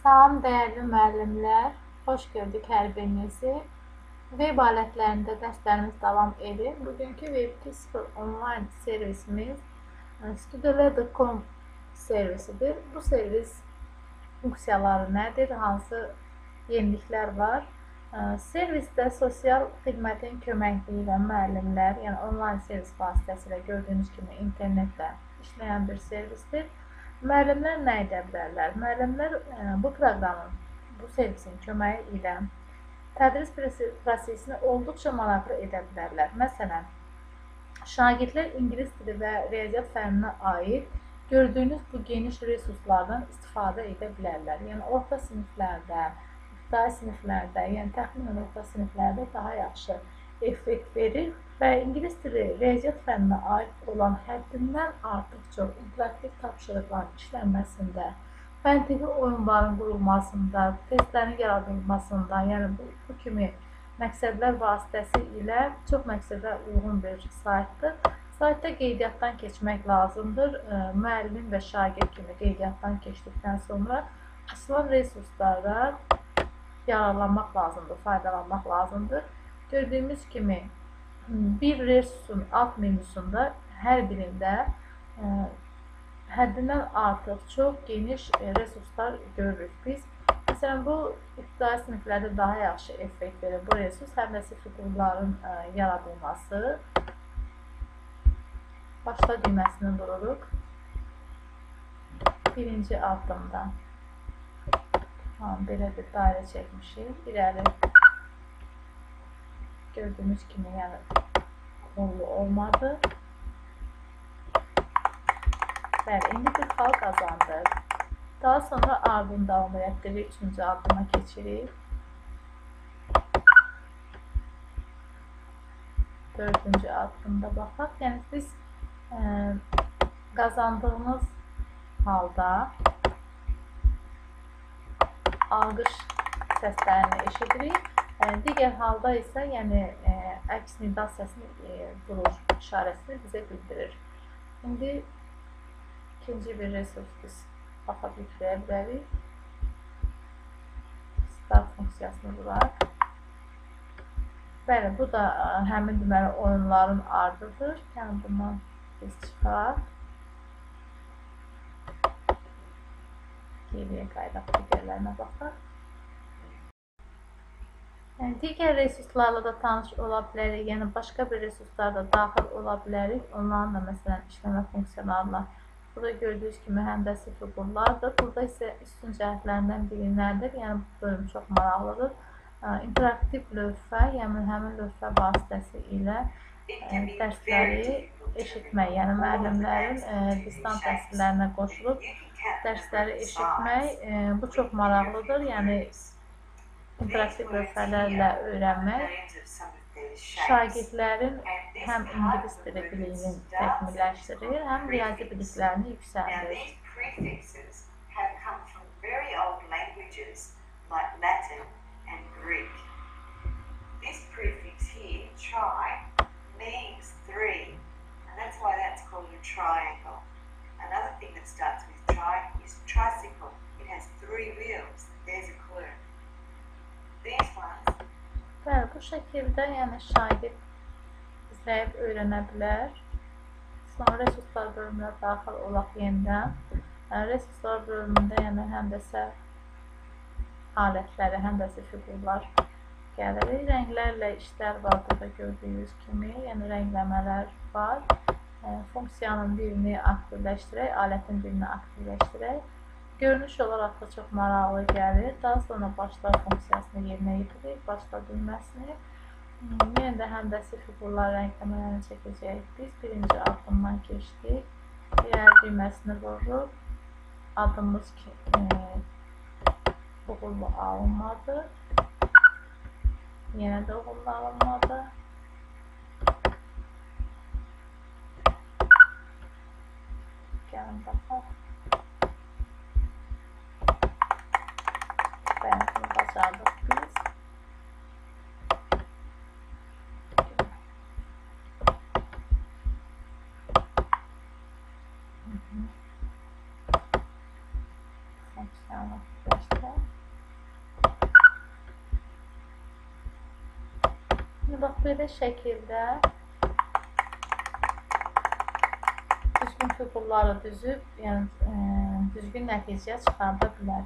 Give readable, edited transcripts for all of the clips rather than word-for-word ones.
Salam dəyərli müəllimlər, xoş gördük hər birinizi. Web alətlərində dərslərimiz davam edir. Bugünkü Web2.0 onlayn servisimiz Studialer.com servisidir. Bu servis funksiyaları nədir, hansı yeniliklər var? Servisdə sosial xidmətin köməkliyi ilə müəllimlər, yəni onlayn servis vasitəsilə gördüyünüz kimi internetlə işləyən bir servisdir. Müəllimlər nə edə bilərlər? Müəllimlər bu proqramın, bu servisin köməyi ilə tədris prosesini olduqca maraqlı edə bilərlər. Məsələn, şagirdlər ingilis dili və riyaziyyat fənninə aid gördüyünüz bu geniş resurslardan istifadə edə bilərlər. Yəni, orta siniflərdə, ibtidai siniflərdə, yəni təxminən orta siniflərdə daha yaxşı effekt verir və ingilis dili, riyaziyyat fənninə aid olan həddindən artıq çox interaktiv tapşırıqların işlənməsində, məntiqi oyunların qurulmasında, testlərin yaradılmasında, yəni bu kimi məqsədlər vasitəsilə çox məqsədə uyğun bir saytdır. Saytda qeydiyyatdan keçmək lazımdır. Müəllim və şagird kimi qeydiyyatdan keçdikdən sonra açılan resurslara yararlanmaq lazımdır, faydalanmaq lazımdır. Gördüyümüz kimi bir resursun alt menüsündə hər birində həddindən artıq çox geniş resurslar görürük biz. Məsələn, bu ibtidai siniflərdə daha yaxşı effekt verir bu resurs, həm də figurların yaradılması. Başla düyməsini vururuq. Birinci addımda belə bir dairə çəkmişik. İrəli gördüyünüz kimi, yəni qollu olmadı. Bəli, indi bir xal qazandıq. Daha sonra ardını davam etdiririk. Üçüncü addıma keçirik. Dördüncü addımda baxaq. Yəni biz qazandığımız halda alqış səslərini eşidirik. Digər halda isə, yəni əks nida səsini vurur işarəsini bizə bildirir. İndi ikinci bir resurs biz baxaq yükləyə bilərik. Start funksiyasını vuraq. Bəli, bu da həmin deməli oyunların ardıdır. Yəni bundan biz çıxaq. Geriyə qaydaq digərlərinə baxaq. Digər resurslarla da tanış ola bilərik, yəni başqa bir resurslarda daxil ola bilərik. Onların da məsələn işləmə funksiyalarına burada gördüyünüz kimi həndəsi figurlardır. Burada isə üstün cəhətlərindən biri nədir? Yəni bu bölüm çox maraqlıdır. İnteraktiv lövhə, yəni həmin lövhə vasitəsi ilə dərsləri eşitmək, yəni müəllimlərin distant təhsillərinə qoşulub dərsləri eşitmək, bu çox maraqlıdır. Yəni interaktiv lövhələrlə öyrənmək şagirdlərin həm ingilis dili biliyini təkmilləşdirir, həm riyazi biliklərini yüksəldir. Bəli, bu şəkildə yəni şagird izləyib öyrənə bilər. Sonra resurslar bölümünə daxil olaq yenidən. Resurslar bölümündə yəni həndəsə alətləri, həndəsə figurlar gəlir. Rənglərlə işlər var burada gördüyünüz kimi. Yəni rəngləmələr var. Funksiyanın birini aktivləşdirək, alətin birini aktivləşdirək. Görünüş olaraq da çox maraqlı gəlir. Daha sonra başlar funksiyasını yerinə yetiririk, başla düyməsini. Yenə də həndəsi figurlar rəngləmələrini çəkəcəyik. Biz birinci addımdan keçdik. Diğer düyməsini vururuq. Adımız uğurlu alınmadı. Yenə də uğurlu alınmadı. Gəlin baxaq. Bunu başardık biz. Funksiyonu aktifləşdirək. Şimdi bax, belə şəkildə düzgün fiqurları düzüb, yəni düzgün nəticə çıxarda bilər.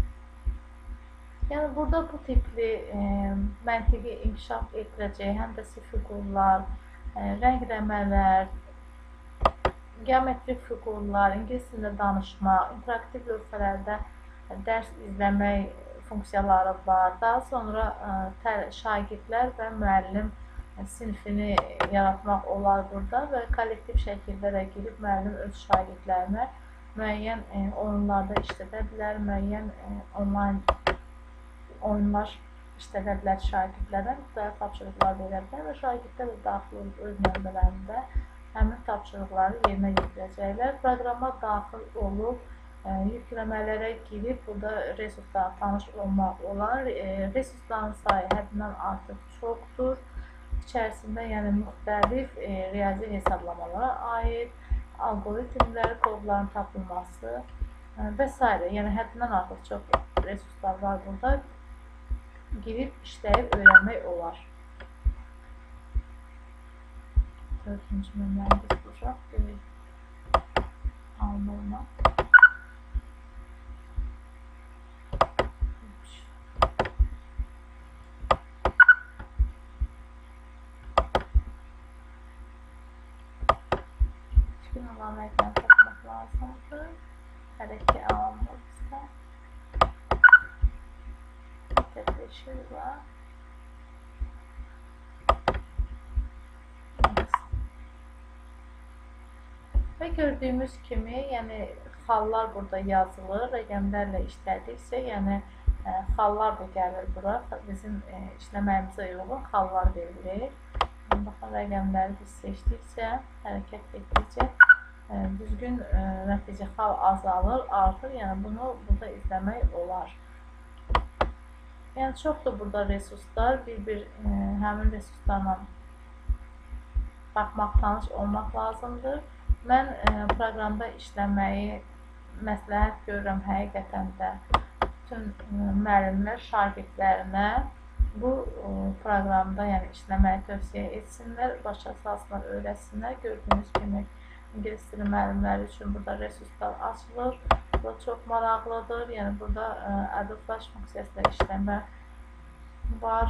Yəni burada bu tipli məntiqi inkişaf etdirəcək həndəsi fiqurlar, rənglənmələr, geometrik fiqurlar, ingilis dilində danışmaq, interaktiv lövhələrdə dərs izləmək funksiyaları var. Daha sonra şagirdlər və müəllim sinifini yaratmaq olar burada və kollektiv şəkildə də girib müəllim öz şagirdlərinə müəyyən oyunlarda işlədə bilər, müəyyən onlayn oyunlar işlədə bilər şagirdlərə, müxtəlif tapşırıqlar verə bilər və şagirdlər də daxil olub öz növbələrində həmin tapşırıqları yerinə yetirəcəklər. Proqrama daxil olub, yükləmələrə girib, burada resurslarla tanış olmaq olar. Resursların sayı həddindən artıq çoxdur. İçərisində yəni müxtəlif riyazi hesablamalara aid algoritmlər, kodların tapılması və s. Yəni həddindən artıq çox resurslar var burada. Girib, işləyib, öyrənmək olar. 4-cü nömrəmiz olacaq. Alma. Düzgün olan rəqəm tapmaq lazımdır. Hər iki almamızda. Var. Və gördüyümüz kimi, yəni xallar burada yazılır, rəqəmlərlə işlədikcə, yəni xallar da gəlir bura, bizim işləməyimizə uyğun xallar verilir. Baxın, rəqəmləri biz seçdikcə, hərəkət etdikcə düzgün nəticə xal azalır, artır, yəni bunu burada izləmək olar. Yəni çoxdur burada resurslar, həmin resurslarla baxmaq, tanış olmaq lazımdır. Mən proqramda işləməyi məsləhət görürəm həqiqətən də bütün müəllimlər şagirdlərinə bu proqramda yəni işləməyi tövsiyə etsinlər, başa salsınlar, öyrətsinlər. Gördüyünüz kimi ingilis dili müəllimləri üçün burada resurslar açılır. Bu çox maraqlıdır. Yəni burada Adobe Flash funksiyasıyla işləmə var.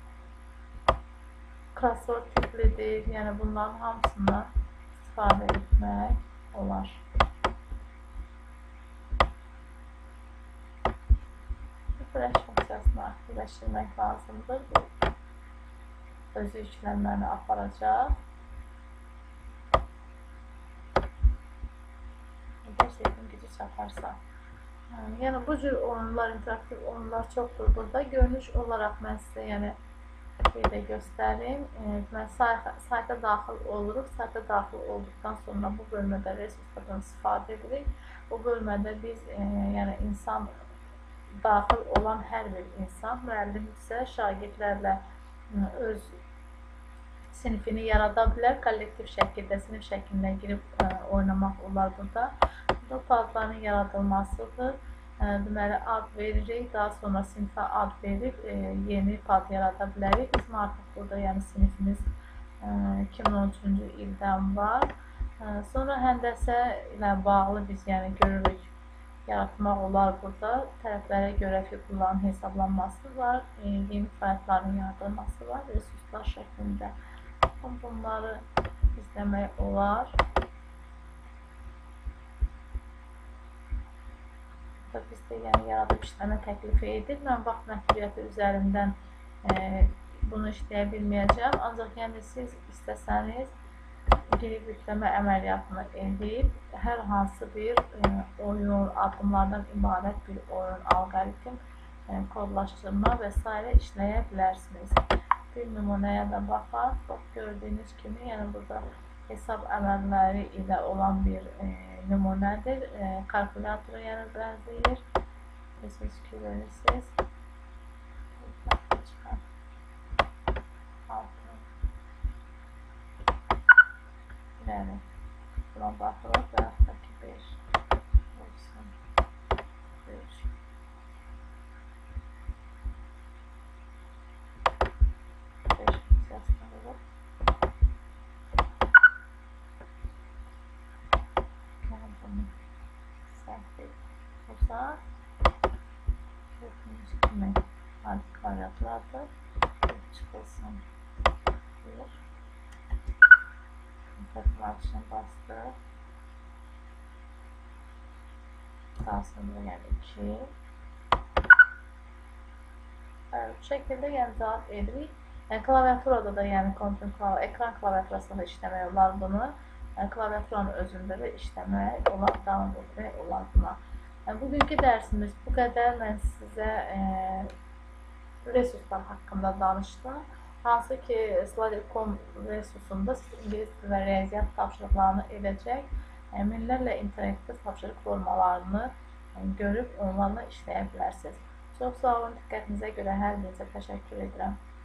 Crossword tiplidir. Yəni bunların hamısından istifadə etmək olar. Flash funksiyasını aktivləşdirmək lazımdır. Özü yüklənməni aparacaq. Çatarsa. Yəni bu cür oyunlar, interaktiv oyunlar çoxdur burada. Görünüş olaraq mən sizə yəni bir də göstərim. Mən sayta daxil oluruq. Sayta daxil olduqdan sonra bu bölmədə resurslardan istifadə edirik. Bu bölmədə biz yəni insan daxil olan hər bir insan, müəllim isə şagirdlərlə öz sinifini yarada bilər. Kollektiv şəkildə, sinif şəklində girib oynamaq olar burada. Bu adların yaradılmasıdır. Deməli, ad veririk, daha sonra sinifə ad verib yeni pad yarada bilərik. Bizim artıq burada yəni sinifimiz 2013-cü ildən var. Sonra həndəsə ilə bağlı biz yəni görürük, yaratmaq olar burada. Tərəflərə görə fiqurların hesablanması var, yeni faytların yaradılması var, resurslar şəklində. Bunları izləmək olar. Bizdə yəni yaradıb işləmə təklifi edir. Mən vaxt məhdudiyyəti üzərindən bunu işləyə bilməyəcəm. Ancaq yəni siz istəsəniz girib yükləmə əməliyyatını edib hər hansı bir oyun, addımlardan ibarət bir oyun, alqoritm, kodlaşdırma və s. işləyə bilərsiniz. Bir nümunəyə də baxaq. Gördüyünüz kimi yəni burada hesab əməlləri ilə olan bir nümunədir. Kalkulatora yəni bənzəyir. Siz görürsünüz. Yəni buna baxırıq və yaxud da ki 5 olsun. 5 olsa kimi artık klaviaturadır. Çıxılsın. Tekrar bastı. Daha sonra yani 2. Bu şekilde yəni cavab edirik. Klaviaturada da yəni ekran klaviaturasında işləmək olar bunu. Klaviaturanın özündə də işləmək olar, davam etmək olar buna. Bugünkü dərsimiz bu qədər. Mən sizə resurslar haqqında danışdım. Hansı ki Sladicom resursunda siz ingilis dili və riyaziyyat tapşırıqlarını edəcək, minlərlə interaktiv tapşırıq formalarını görüb onlarla işləyə bilərsiniz. Çox sağ olun, diqqətinizə görə hər birinizə təşəkkür edirəm.